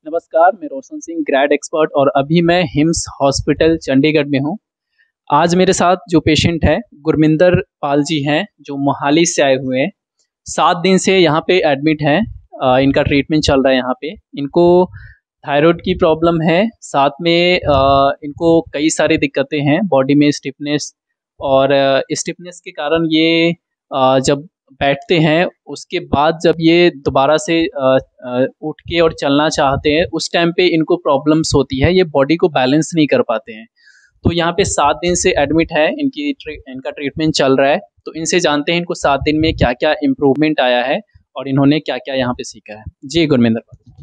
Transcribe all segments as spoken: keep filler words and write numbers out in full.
नमस्कार, मैं रोशन सिंह ग्रैड एक्सपर्ट और अभी मैं हिम्स हॉस्पिटल चंडीगढ़ में हूँ। आज मेरे साथ जो पेशेंट है गुरमिंदर पाल जी हैं, जो मोहाली से आए हुए हैं। सात दिन से यहाँ पे एडमिट हैं। अ, इनका ट्रीटमेंट चल रहा है यहाँ पे। इनको थायराइड की प्रॉब्लम है, साथ में अ, इनको कई सारी दिक्कतें हैं, बॉडी में स्टिफनेस और स्टिफनेस के कारण ये अ, जब बैठते हैं उसके बाद जब ये दोबारा से अ, अ, उठ के और चलना चाहते हैं उस टाइम पे इनको प्रॉब्लम्स होती है, ये बॉडी को बैलेंस नहीं कर पाते हैं। तो यहाँ पे सात दिन से एडमिट है, इनकी ट्री, इनका ट्रीटमेंट चल रहा है। तो इनसे जानते हैं इनको सात दिन में क्या क्या इम्प्रूवमेंट आया है और इन्होंने क्या क्या यहाँ पे सीखा है। जी गुरमिंदर पाल।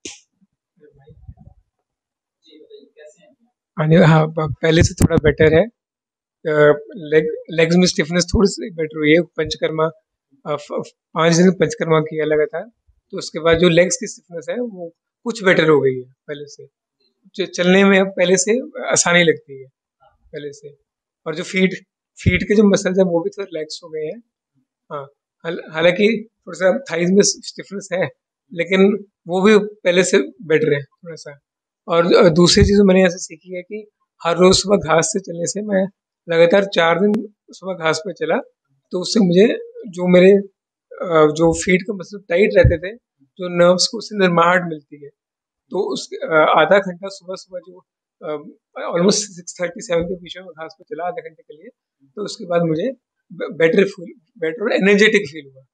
हाँ जी, हाँ प- पहले से थोड़ा बेटर है। लेग लेग्स में स्टिफनेस थोड़ी सी बेटर हुई है। पंचकर्मा अ, फ- फ- पाँच दिन पंचकर्मा किया लगातार, तो उसके बाद जो लेग्स की स्टिफनेस है वो कुछ बेटर हो गई है पहले से। जो चलने में अब पहले से आसानी लगती है पहले से। और जो फीट फीट के जो मसल्स हैं वो भी थोड़े रिलैक्स हो गए हैं। हाँ, हाल- हालांकि थोड़ा सा थाइज में स्टिफनेस है, लेकिन वो भी पहले से बेटर है थोड़ा सा। और अ, दूसरी चीज़ मैंने ऐसे सीखी है कि हर रोज सुबह घास से चलने से, मैं लगातार चार दिन सुबह घास पे चला, तो उससे मुझे जो मेरे अ, जो फीट का मसल टाइट रहते थे, जो नर्व्स को उससे निर्माहट मिलती है। तो उस अ, आधा घंटा सुबह सुबह जो ऑलमोस्ट सिक्स थर्टी सेवन के बीच में घास पे चला आधे घंटे के लिए, तो उसके बाद मुझे बेटर फील बेटर और एनर्जेटिक फील हुआ।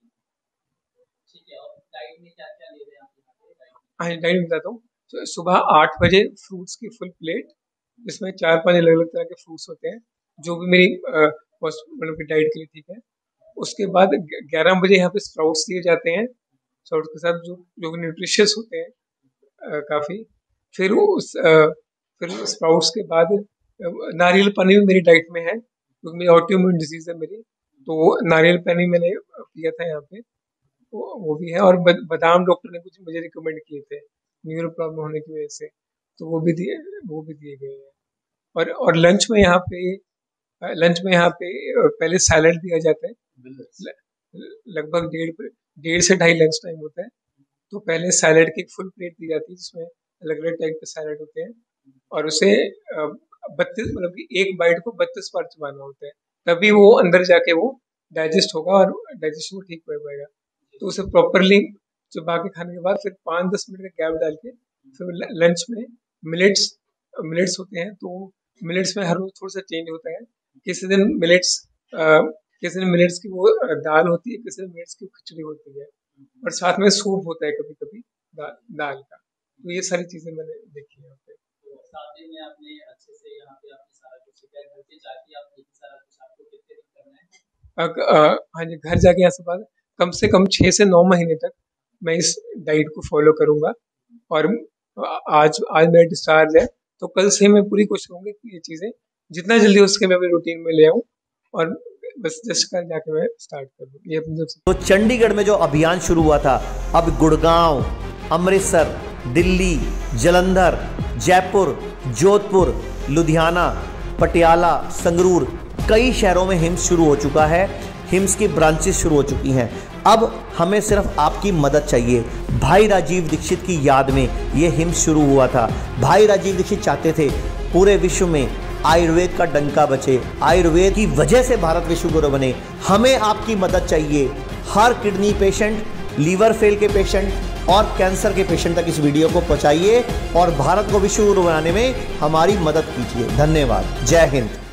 हाँ, डाइट बताता हूँ। सु- सुबह आठ बजे फ्रूट्स की फुल प्लेट, जिसमें चार पांच अलग अलग तरह के फ्रूट्स होते हैं, जो भी मेरी अ, पौष- मतलब की डाइट के लिए ठीक है। उसके बाद ग्यारह बजे यहाँ पे स्प्राउट्स दिए जाते हैं, स्प्राउट्स के साथ जो जो न्यूट्रिशियस होते हैं अ, काफी। फिर उस अ, फिर स्प्राउट्स के बाद अ, नारियल पानी भी मेरी डाइट में है, क्योंकि मेरी ऑटोइम्यून डिजीज है मेरी। तो वो नारियल पानी मैंने पिया था यहाँ पे, वो वो भी है। और बद- बादाम डॉक्टर ने कुछ मुझे रिकमेंड किए थे न्यूरो प्रॉब्लम होने की वजह से, तो वो भी दिए वो भी दिए गए हैं। और और लंच में यहाँ पे लंच में यहाँ पे अ, पहले सैलड दिया जाता है। ल- लगभग डेढ़ डेढ़ से ढाई लंच टाइम होता है। तो पहले सैलड की एक फुल प्लेट दी जाती है, जिसमें अलग अलग टाइप के सैलड होते हैं, और उसे बत्तीस मतलब कि एक बाइट को बत्तीस बार चबाना होता है, तभी वो अंदर जाके वो डाइजेस्ट होगा और डाइजेशन वो ठीक हो पाएगा। तो उसे प्रॉपरली चबा के खाने के बाद फिर पाँच दस मिनट का गैप डाल के फिर लंच में मिलेट्स मिलेट्स होते हैं, तो मिलेट्स में हर रोज थोड़ा सा चेंज होता है। किसी दिन मिलेट्स किसी दिन मिलेट्स की वो अ, दाल होती है, किसी दिन मिलेट्स की खिचड़ी होती है, और साथ में सूप होता है कभी कभी दा, दाल का। तो ये सारी चीजें मैंने देखी है यहाँ पे। अग- अ, हाँ जी, घर जाके यहाँ से बाद कम से कम छः से नौ महीने तक मैं इस डाइट को फॉलो करूंगा। और आज आज मेरा डिस्चार्ज है, तो कल से मैं पूरी कोशिश करूंगी कि ये चीज़ें जितना जल्दी हो सके मैं अपनी रूटीन में ले आऊँ, और बस जस्ट कल जाके मैं स्टार्ट कर दूँ ये अपनी तरफ से। तो चंडीगढ़ में जो अभियान शुरू हुआ था, अब गुड़गांव, अमृतसर, दिल्ली, जालंधर, जयपुर, जोधपुर, लुधियाना, पटियाला, संगरूर, कई शहरों में हिम्स शुरू हो चुका है। हिम्स की ब्रांचेस शुरू हो चुकी हैं। अब हमें सिर्फ आपकी मदद चाहिए। भाई राजीव दीक्षित की याद में ये हिम्स शुरू हुआ था। भाई राजीव दीक्षित चाहते थे पूरे विश्व में आयुर्वेद का डंका बचे, आयुर्वेद की वजह से भारत विश्व गुरु बने। हमें आपकी मदद चाहिए। हर किडनी पेशेंट, लीवर फेल के पेशेंट और कैंसर के पेशेंट तक इस वीडियो को पहुंचाइए और भारत को विश्व गुरु बनाने में हमारी मदद कीजिए। धन्यवाद। जय हिंद।